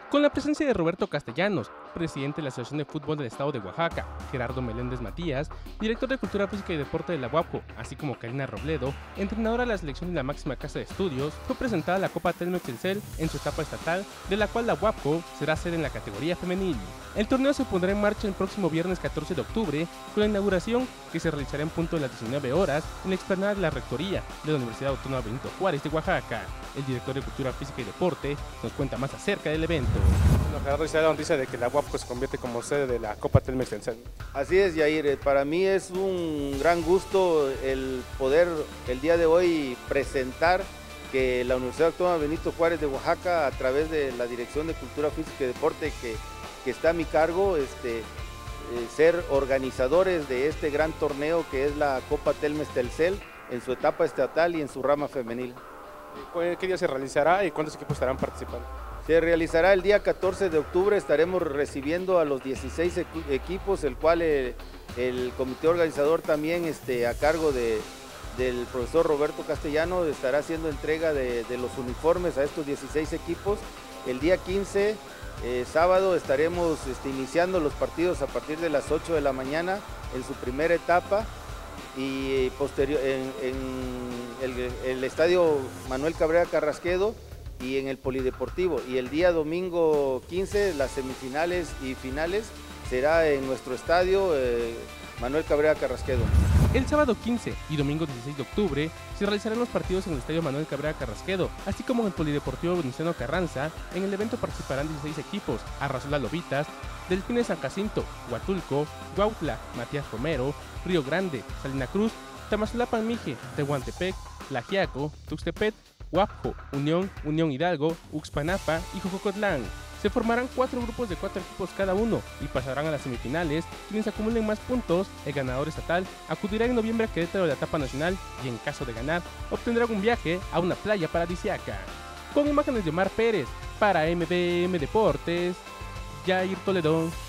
Con la presencia de Roberto Castellanos, presidente de la Asociación de Fútbol del Estado de Oaxaca, Gerardo Meléndez Matías, director de Cultura Física y Deporte de la UAPCO, así como Karina Robledo, entrenadora de la selección de la máxima casa de estudios, fue presentada la Copa Telmex Telcel en su etapa estatal, de la cual la UAPCO será sede en la categoría femenil. El torneo se pondrá en marcha el próximo viernes 14 de octubre, con la inauguración que se realizará en punto de las 19 horas en la explanada de la Rectoría de la Universidad Autónoma Benito Juárez de Oaxaca. El director de Cultura Física y Deporte nos cuenta más acerca del evento. Bueno, Gerardo, se da la noticia de que la UAPCO se convierte como sede de la Copa Telmex Telcel. Así es, Yair. Para mí es un gran gusto el poder el día de hoy presentar que la Universidad Autónoma Benito Juárez de Oaxaca, a través de la Dirección de Cultura Física y Deporte que está a mi cargo, ser organizadores de este gran torneo que es la Copa Telmex Telcel en su etapa estatal y en su rama femenil. ¿Qué día se realizará y cuántos equipos estarán participando? Se realizará el día 14 de octubre, estaremos recibiendo a los 16 equipos, el cual el comité organizador también a cargo del profesor Roberto Castellano estará haciendo entrega de los uniformes a estos 16 equipos. El día 15, sábado, estaremos iniciando los partidos a partir de las 8 de la mañana en su primera etapa y posterior en el estadio Manuel Cabrera Carrasquedo y en el Polideportivo. Y el día domingo 15, las semifinales y finales será en nuestro estadio Manuel Cabrera Carrasquedo. El sábado 15 y domingo 16 de octubre se realizarán los partidos en el estadio Manuel Cabrera Carrasquedo, así como en el Polideportivo Venustiano Carranza. En el evento participarán 16 equipos: Arrasola Lobitas, Delfines San Jacinto, Huatulco, Huautla, Matías Romero, Río Grande, Salina Cruz, Tamazulapan Mije, Tehuantepec, Tlaxiaco, Tuxtepec, Huapco, Unión Hidalgo, Uxpanapa y Jojocotlán. Se formarán 4 grupos de 4 equipos cada uno y pasarán a las semifinales. Quienes acumulen más puntos, el ganador estatal acudirá en noviembre a Querétaro de la etapa nacional y en caso de ganar, obtendrán un viaje a una playa paradisíaca. Con imágenes de Omar Pérez, para MBM Deportes, Yair Toledón.